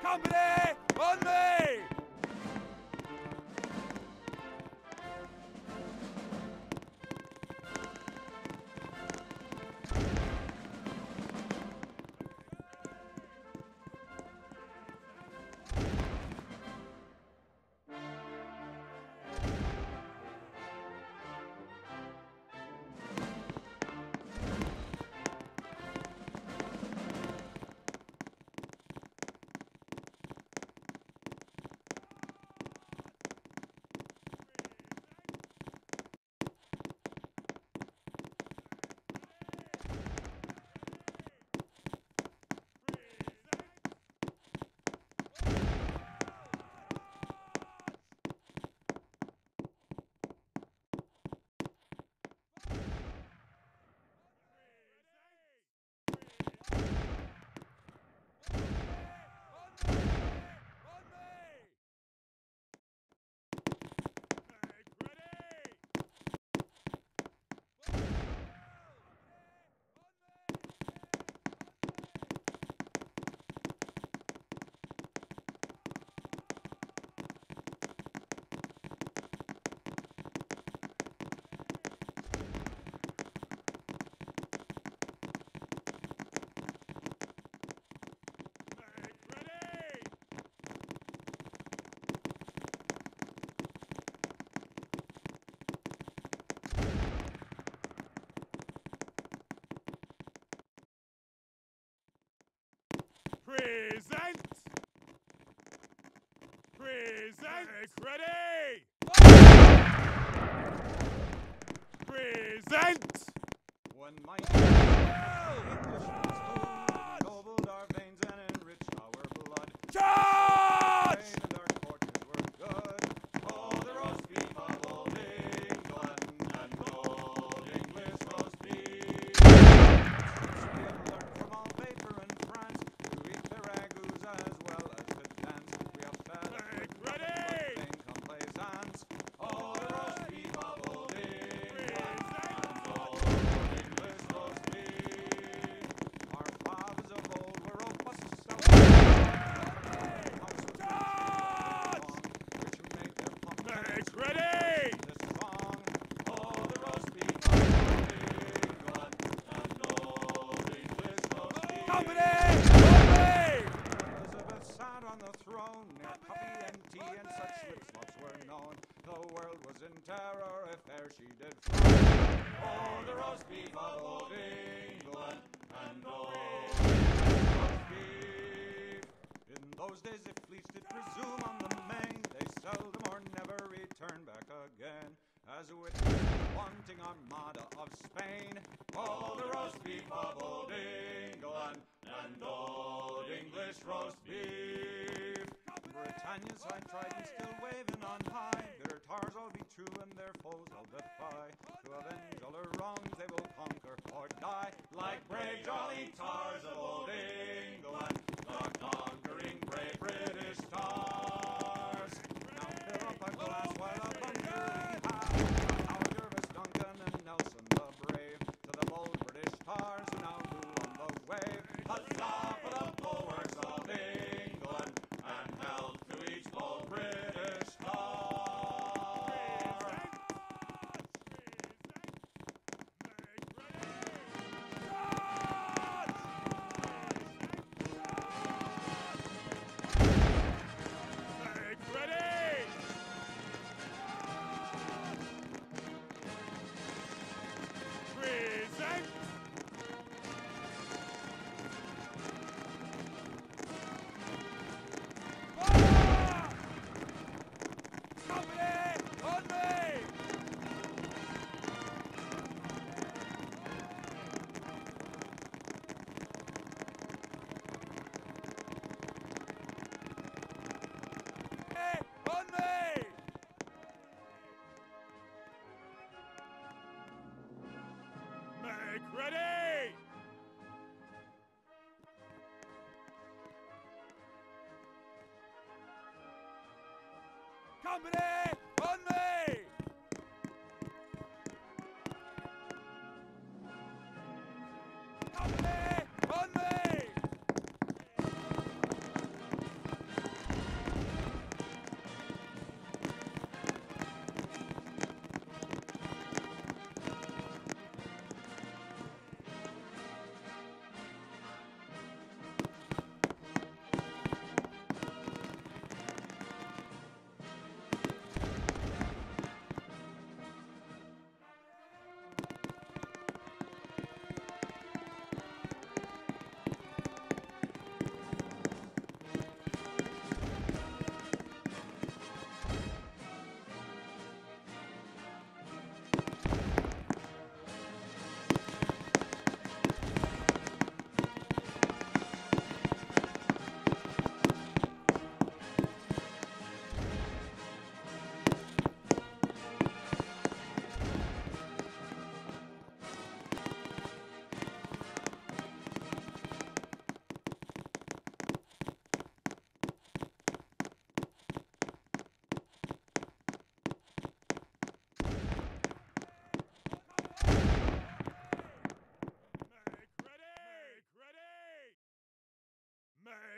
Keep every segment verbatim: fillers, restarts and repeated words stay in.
Company, on me! Present! Present! Make ready! Present! When my English ennobled our veins and enriched our blood. Charge! And our fortunes were good. Oh, the roast beef of old England and old English roast beef. We have learned from all paper in France to eat the ragout as well as to dance. We have fed Make ready! complaisance. Oh, the roast beef of old England. Our fathers of old were robust, stout, which made their plump Make ready! this song. Oh, the roast beef of old England and old English roast beef. Company, on me! Elizabeth sat on the throne, near coffee and tea and such slip slops were known. The world was in terror if e'er she did frown. Oh, the roast beef of old England and old English roast beef. In those days, if fleets did presume on the main, they seldom or never returned back again. As witness the wanting armada of Spain. Oh, the roast beef of old England and old English roast beef. Britannia's high trident still waving on high. Their tars all be true and their foes all defy. To avenge all their wrongs they will conquer or die. Like brave jolly tars of old England, the conquering brave British tars. Now fill up a glass while a thunder we have. Our Jervis, Duncan and Nelson the brave. To the bold British tars who now rule on the wave. Huzzah for the bulwarks of England and health to each bold British tar. Make ready! Present! Fire! Company, on me! Hey, on me! Make ready! Company, on me! Company, on me!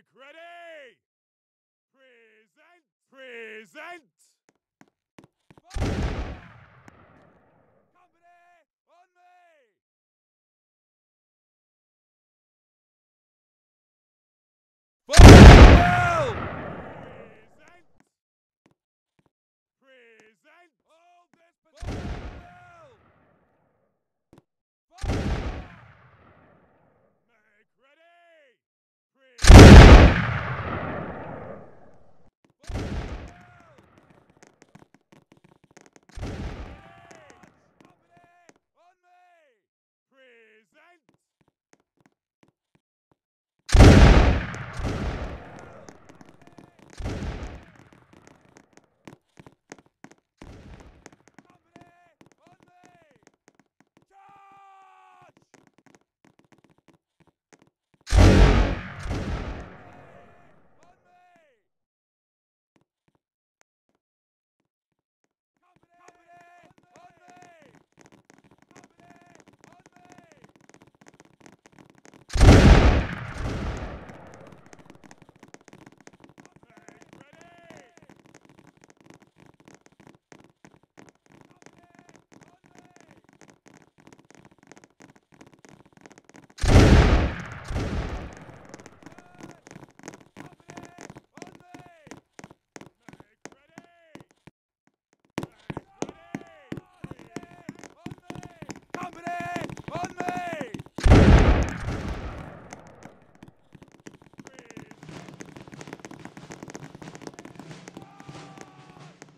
Make ready! Present! Present! Fire! Company, on me! Fire! Present! Present! All disposition! Fire! Make ready!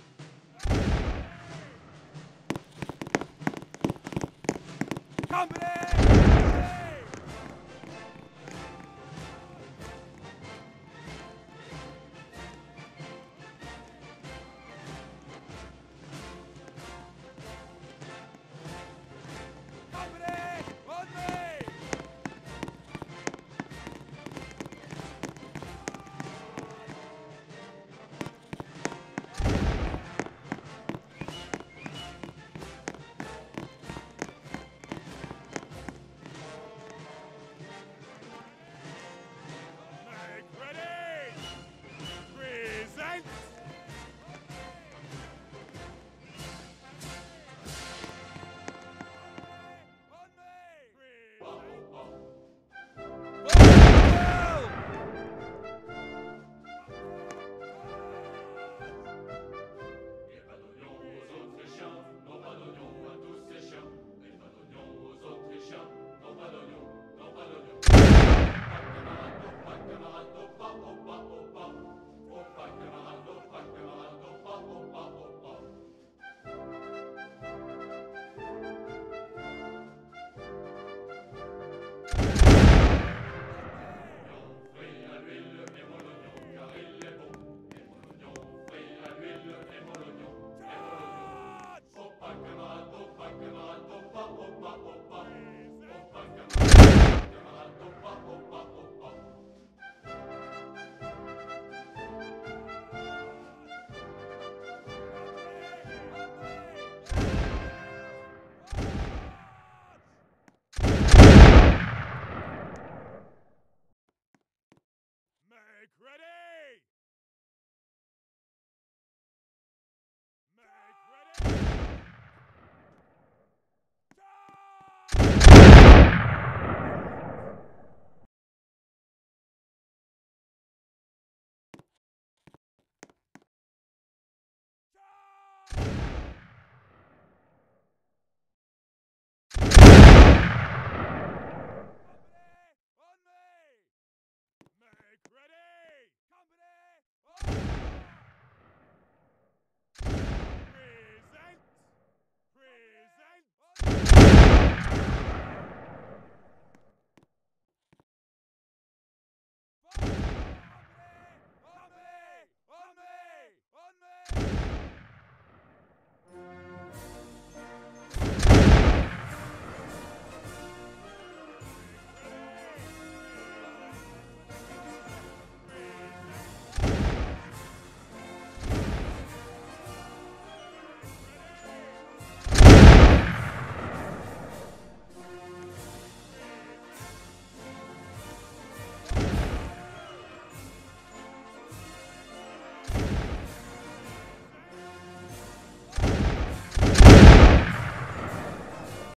Company!